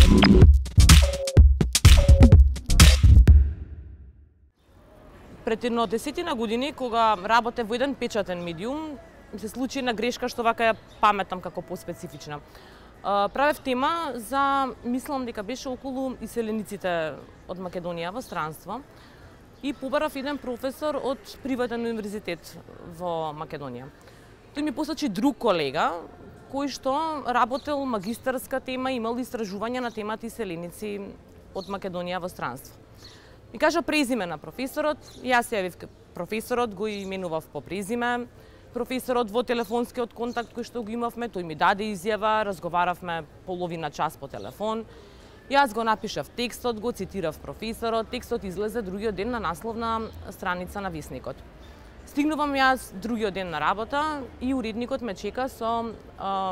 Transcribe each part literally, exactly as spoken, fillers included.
Пред едно десетина години, кога работев во еден печатен медиум, се случи една грешка што вака ја паметам како поспецифична. Правев тема за, мислам дека беше околу иселениците од Македонија во странство и побарав еден професор од приватен универзитет во Македонија. Тој ми посочи друг колега кој што работел магистарска тема, имал истражување на темата иселеници од Македонија во странство. Ми кажа презиме на професорот, јас се јавив професорот, го именував по презиме. Професорот во телефонскиот контакт кој што го имавме, тој ми даде изјава, разговаравме половина час по телефон. Јас го напишав текстот, го цитирав професорот, текстот излезе другиот ден на насловна страница на весникот. Стигнувам јас другиот ден на работа и уредникот ме чека со а,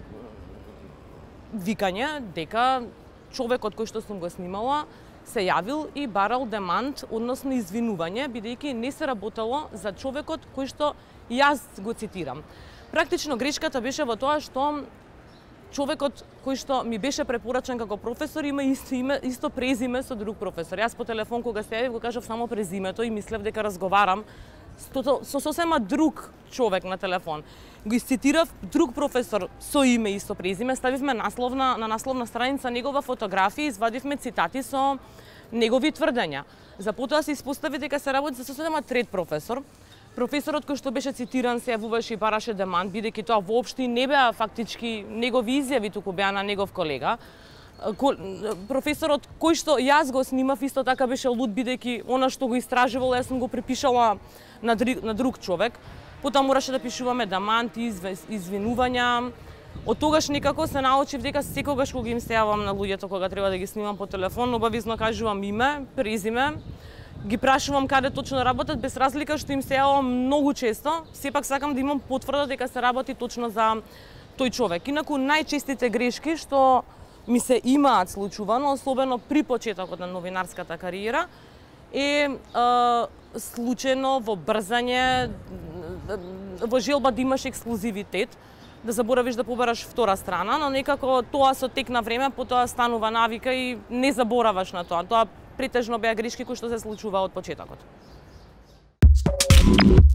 викање дека човекот кој што сум го снимала се јавил и барал демант, односно извинување, бидејќи не се работело за човекот кој што јас го цитирам. Практично грешката беше во тоа што човекот кој што ми беше препорачен како професор има исто име, исто презиме со друг професор. Јас по телефон кога се јавив го кажав само презимето и мислев дека разговарам со, со сосема друг човек на телефон. Го исцитирав друг професор со име и со презиме, ставивме насловна, на насловна страница негова фотографија, извадивме цитати со негови тврдења. За потоа се испостави дека се работи за сосема трет професор. Професорот кој што беше цитиран се јавуваше и бараше демант, бидејќи тоа воопшто не беа фактички негови изјави, туку беа на негов колега. Професорот кој што јас го снимав исто така беше луд, бидејќи она што го истражувал јас сум го препишала на, на друг човек. Потоа мораше да пишуваме деманти, извинувања. Од тогаш некако се научив дека секогаш кога им се јавам на луѓето кога треба да ги снимам по телефон, обавизно кажувам име, презиме, ги прашувам каде точно работат, без разлика што им се јавам многу често, сепак сакам да имам потврда дека се работи точно за тој човек. Инаку најчестите грешки што ми се имаат случувано, особено при почетокот на новинарската кариера, е, е случајно во брзање, во желба да имаш ексклузивитет, да заборавиш да побараш втора страна, но некако тоа со тек на време потоа станува навика и не забораваш на тоа. Тоа претежно беа грешки кои што се случува од почетокот.